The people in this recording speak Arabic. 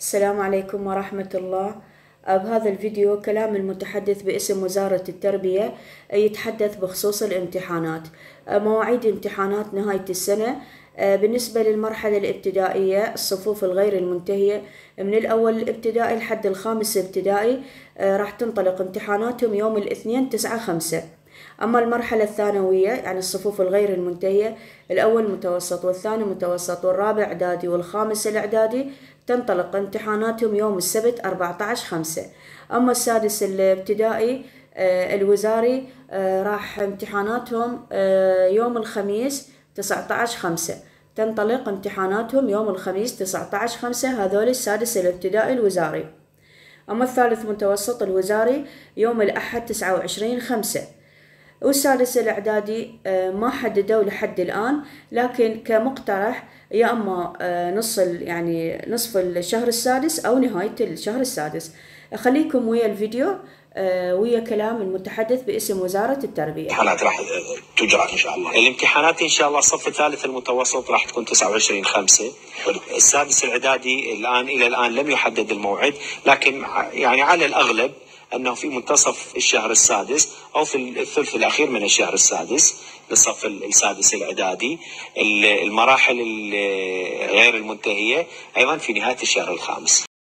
السلام عليكم ورحمة الله. بهذا الفيديو كلام المتحدث باسم وزارة التربية يتحدث بخصوص الامتحانات. مواعيد امتحانات نهاية السنة بالنسبة للمرحلة الابتدائية الصفوف الغير المنتهية من الأول الابتدائي لحد الخامس ابتدائي راح تنطلق امتحاناتهم يوم الاثنين 9/5. أما المرحلة الثانوية يعني الصفوف الغير المنتهية الأول متوسط والثاني متوسط والرابع إعدادي والخامس الإعدادي تنطلق امتحاناتهم يوم السبت 14/5. أما السادس الابتدائي الوزاري راح امتحاناتهم يوم الخميس 19/5. تنطلق امتحاناتهم يوم الخميس 19/5. هذول السادس الابتدائي الوزاري. أما الثالث متوسط الوزاري يوم الأحد 29/5. والسادس الإعدادي ما حددوا لحد الآن، لكن كمقترح يا أما نصف الشهر السادس أو نهاية الشهر السادس. خليكم ويا الفيديو ويا كلام المتحدث باسم وزارة التربية. الامتحانات راح تجرى إن شاء الله. الامتحانات إن شاء الله الصف الثالث المتوسط راح تكون 29/5. السادس الإعدادي إلى الآن لم يحدد الموعد، لكن يعني على الأغلب أنه في منتصف الشهر السادس أو في الثلث الأخير من الشهر السادس للصف السادس الإعدادي. المراحل غير المنتهية أيضا في نهاية الشهر الخامس.